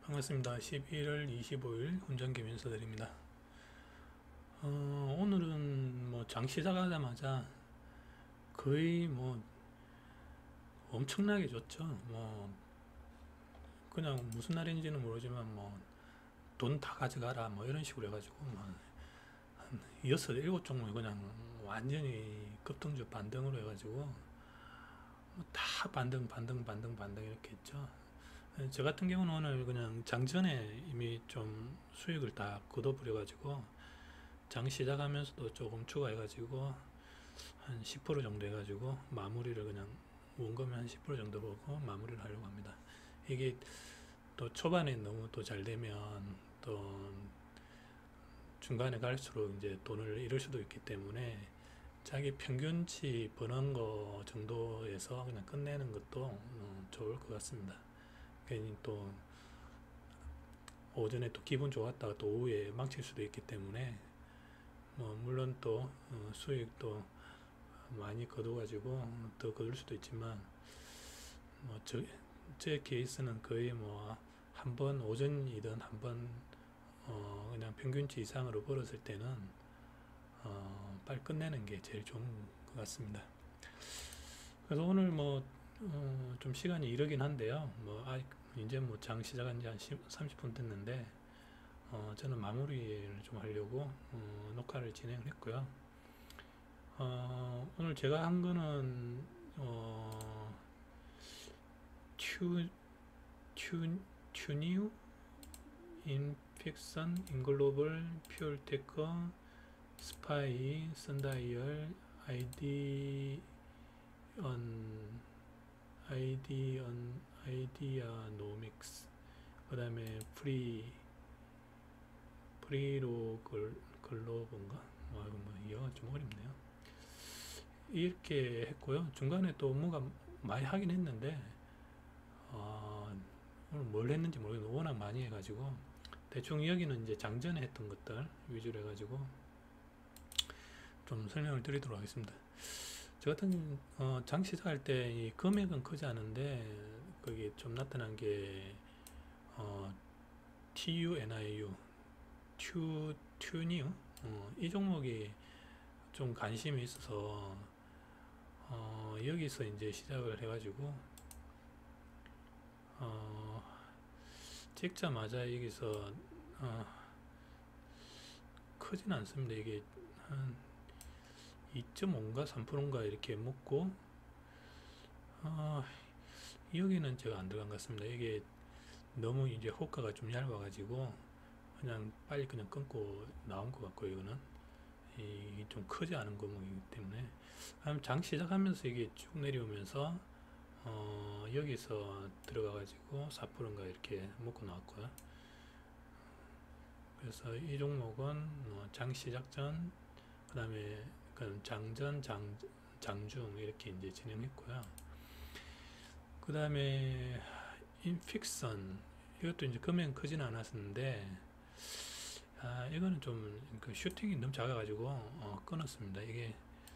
반갑습니다. 11월 25일 훈장김 인사드립니다. 오늘은 뭐 장 시작하자마자 거의 뭐 엄청나게 좋죠. 뭐 그냥 무슨 날인지는 모르지만 뭐 돈 다 가져가라 뭐 이런 식으로 해가지고 뭐한 6, 7종목 그냥 완전히 급등주 반등으로 해가지고 뭐다 반등 이렇게 했죠. 저 같은 경우는 오늘 그냥 장전에 이미 좀 수익을 다 걷어버려가지고 장 시작하면서도 조금 추가해가지고 한 10% 정도 해가지고 마무리를 그냥 원금에 한 10% 정도 보고 마무리를 하려고 합니다. 이게 또 초반에 너무 또 잘 되면 또 중간에 갈수록 이제 돈을 잃을 수도 있기 때문에 자기 평균치 버는 거 정도에서 그냥 끝내는 것도 좋을 것 같습니다. 괜히 또 오전에 또 기분 좋았다가 또 오후에 망칠 수도 있기 때문에 뭐 물론 또 수익도 많이 거둬가지고 더 거둘 수도 있지만 제 케이스는 거의 뭐 한 번 오전이든 한 번 그냥 평균치 이상으로 벌었을 때는 빨리 끝내는 게 제일 좋은 것 같습니다. 그래서 오늘 뭐 좀 시간이 이르긴 한데요. 뭐 이제 뭐 장 시작한 지 한 30분 됐는데 저는 마무리를 좀 하려고 녹화를 진행을 했고요. 오늘 제가 한 거는 튜니우, 인픽선, 인글로벌, 퓨얼테커, 스파이, 선다이얼, 아이디아노믹스, 그 다음에 글로벌인가? 뭐 이거 좀 어렵네요. 이렇게 했고요. 중간에 또 뭔가 많이 하긴 했는데 오늘 뭘 했는지 모르겠는데 워낙 많이 해가지고 대충 여기는 이제 장전에 했던 것들 위주로 해가지고 좀 설명을 드리도록 하겠습니다. 저 같은 장 시작할 때 이 금액은 크지 않은데 거기 좀 나타난 게 TUNIU 튜니우 이 종목이 좀 관심이 있어서 여기서 이제 시작을 해가지고 찍자마자 여기서 크진 않습니다. 이게 한 2.5인가 3%인가 이렇게 먹고 여기는 제가 안 들어간 것 같습니다. 이게 너무 이제 호가가 좀 얇아가지고 그냥 빨리 그냥 끊고 나온 것 같고요. 이거는 좀 크지 않은 거이기 때문에 장 시작하면서 이게 쭉 내려오면서 여기서 들어가가지고 4%인가 이렇게 먹고 나왔고요. 그래서 이 종목은 장 시작 전, 그 다음에 장전, 장중 이렇게 이제 진행했고요. 그 다음에 인픽선 이것도 이제 금액은 크진 않았는데 이거는 좀 그 슈팅이 너무 작아가지고 끊었습니다. 이게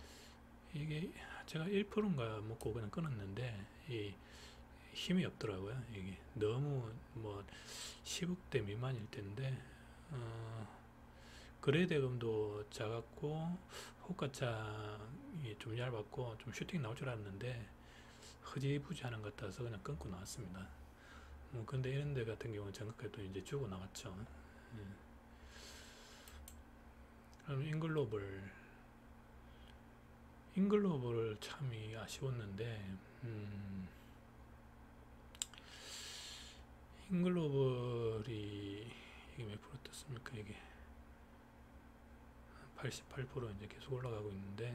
제가 1%인가 먹고 그냥 끊었는데 이 힘이 없더라고요. 이게 너무 뭐 10억대 미만일 텐데 거래대금도 작았고 호가창이 좀 얇았고 좀 슈팅 나올 줄 알았는데 흐지부지 하는 것 같아서 그냥 끊고 나왔습니다. 근데 이런 데 같은 경우는 정확하게 이제 주고 나왔죠. 그럼 인글로벌 참이 아쉬웠는데 인글로벌이 이게 몇 프로 떴습니까? 이게 88% 이제 계속 올라가고 있는데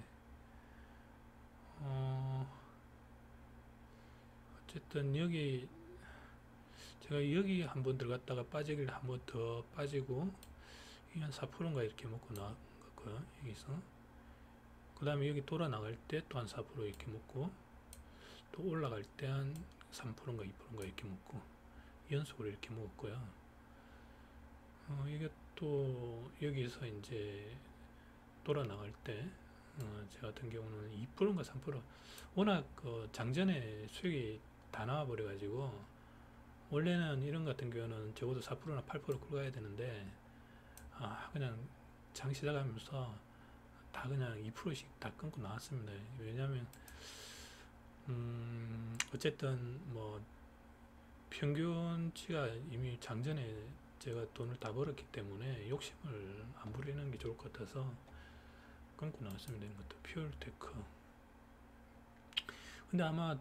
어쨌든 여기 제가 여기 한번 들어갔다가 빠지길 한번 더 빠지고 한 4%인가 이렇게 먹고 나간 거고요. 여기서 그 다음에 여기 돌아 나갈 때 또 한 4% 이렇게 먹고 또 올라갈 때 한 3%인가 2%인가 이렇게 먹고 연속으로 이렇게 먹었고요. 이게 또 여기서 이제 돌아 나갈 때 제 같은 경우는 2%인가 3% 워낙 장전에 수익이 다 나와 버려 가지고 원래는 이런 같은 경우는 적어도 4%나 8% 끌어가야 되는데, 그냥 장 시작하면서 다 그냥 2%씩 다 끊고 나왔습니다. 왜냐면, 어쨌든 뭐, 평균치가 이미 장전에 제가 돈을 다 벌었기 때문에 욕심을 안 부리는 게 좋을 것 같아서 끊고 나왔습니다. 이것도 퓨얼테크. 근데 아마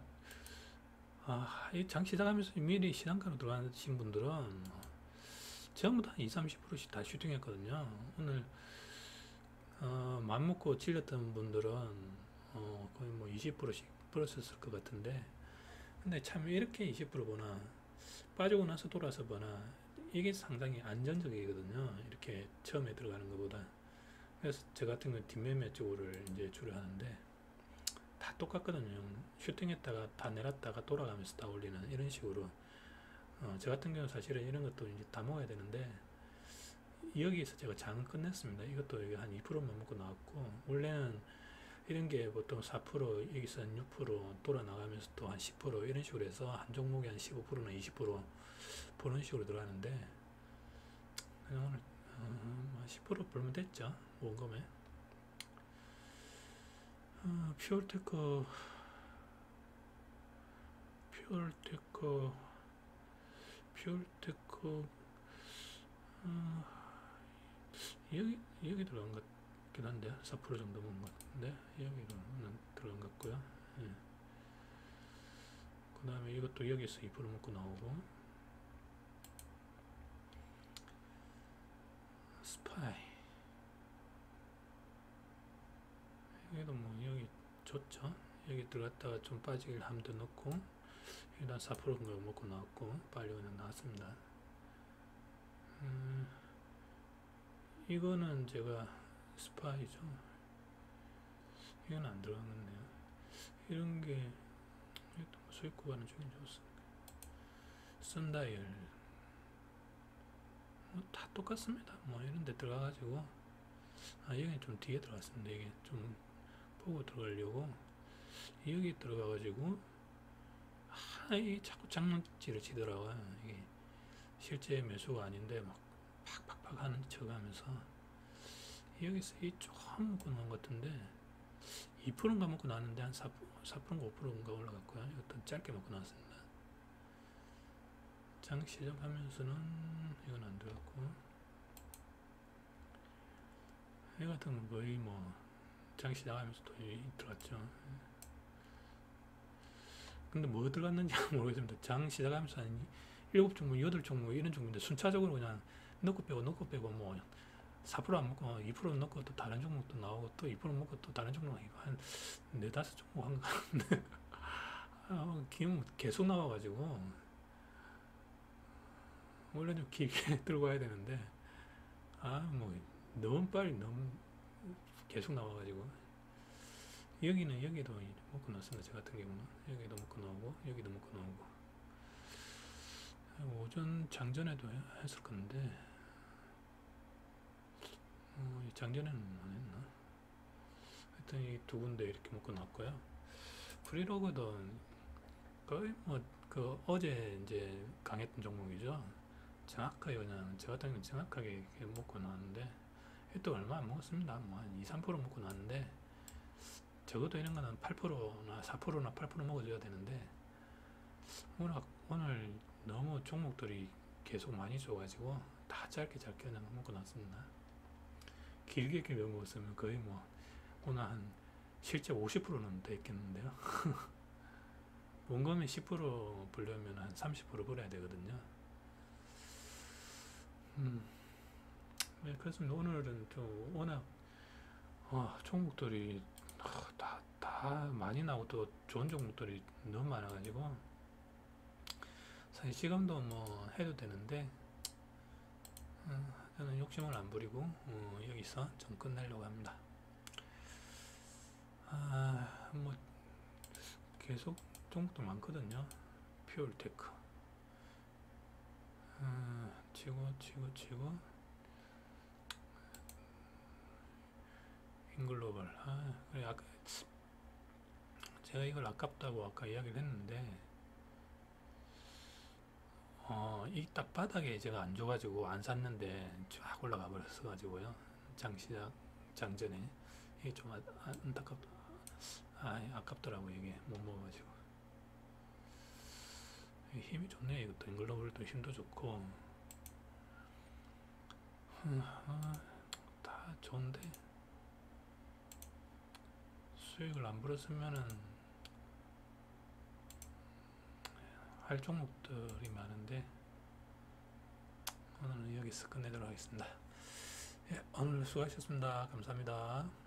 이 장 시작하면서 미리 시장가로 들어가신 분들은 전부 다 20, 30%씩 다 슈팅했거든요. 오늘 맘 먹고 질렸던 분들은 거의 뭐 20%씩 벌었을 것 같은데, 근데 참 이렇게 20% 보나 빠지고 나서 돌아서 보나 이게 상당히 안전적이거든요. 이렇게 처음에 들어가는 것보다. 그래서 저 같은 경우는 뒷매매 쪽을 이제 주로 하는데 다 똑같거든요. 슈팅했다가 다 내렸다가 돌아가면서 다 올리는 이런 식으로. 저 같은 경우는 사실은 이런 것도 이제 다 먹어야 되는데 여기에서 제가 장을 끝냈습니다. 이것도 한 2%만 먹고 나왔고, 원래는 이런 게 보통 4% 여기서 한 6% 돌아 나가면서 또 한 10% 이런 식으로 해서 한 종목에 한 15%나 20% 보는 식으로 들어가는데, 오늘 10% 벌면 됐죠. 원금에. 퓨얼테크 여기 들어간 것 같긴 한데 4% 정도 먹은 것 같은데 여기로는 들어간 것 같고요. 예. 그 다음에 이것도 여기서 2% 먹고 나오고, 스파이 여기도 뭐 여기 좋죠. 여기 들어갔다가 좀 빠지길 하면 더 넣고, 일단 4%인가 먹고 나왔고 빨리 그냥 나왔습니다. 이거는 제가 스파이죠. 이건 안 들어갔네요. 이런 게 수익 구간은 주긴 좋습니다. 썬다이얼 다 똑같습니다. 뭐 이런 데 들어가가지고 여기 좀 뒤에 들어갔습니다. 이게 좀 보고 들어가려고 여기 들어가가지고 이게 자꾸 장난질을 치더라고요. 이게 실제 매수가 아닌데 막 팍팍팍 하는 척 하면서 여기서 이 조금 먹고 나온 것 같은데 2%인가 먹고 나왔는데 한 4%인가 5%인가 올라갔고요. 이것도 짧게 먹고 나왔습니다. 장 시작하면서는 이건 안 들어갔고, 이 같은 건 거의 뭐 장 시작하면서 또 들어갔죠. 근데 뭐 들어갔는지 모르겠습니다. 장 시작하면서 한 7종목, 8종목 이런 종목인데 순차적으로 그냥 넣고 빼고 뭐 4%안 먹고 2% 넣고 또 다른 종목도 나오고 또 2% 먹고 또 다른 종목 나오고 한 4, 5종목 한 거 같은데 기분 계속 나와가지고 원래 좀 길게 들고 와야 되는데 뭐 너무 빨리 너무 계속 나와가지고 여기도 먹고 나왔습니다. 저 같은 경우는 여기도 먹고 나오고 여기도 먹고 나오고 오전 장전에도 했을 건데 장전에는 안 했나? 하여튼 이 두 군데 이렇게 먹고 나왔고요. 프리로그도 거의 뭐 그 어제 이제 강했던 종목이죠. 정확하게 그냥 저 같은 경우는 정확하게 먹고 나왔는데 또 얼마 안 먹었습니다. 뭐 한 2, 3% 먹고 나왔는데 적어도 이런 거는 8%나 4%나 8% 먹어줘야 되는데 오늘 너무 종목들이 계속 많이 줘가지고 다 짧게 그냥 먹고 나왔습니다. 길게 먹었으면 거의 뭐 오늘 한 실제 50%는 돼 있겠는데요. 원금에 10% 벌려면 한 30% 벌어야 되거든요. 네, 그렇습니다. 오늘은 좀 워낙 종목들이 다 많이 나오고 또 좋은 종목들이 너무 많아가지고 사실 지금도 뭐 해도 되는데 저는 욕심을 안 부리고 여기서 좀 끝내려고 합니다. 뭐 계속 종목도 많거든요. 퓨얼테크 치고 인글로벌 그래 아까 제가 이걸 아깝다고 아까 이야기를 했는데 이 딱 바닥에 제가 안 줘가지고 안 샀는데 쫙 올라가 버렸어가지고요. 장시작 장전에 이게 좀 아깝더라고. 이게 못 먹어가지고. 힘이 좋네. 이것도 잉글로벌도 힘도 좋고 다 좋은데 수익을 안 벌었으면은 할 종목들이 많은데 오늘은 여기서 끝내도록 하겠습니다. 예, 오늘 수고하셨습니다. 감사합니다.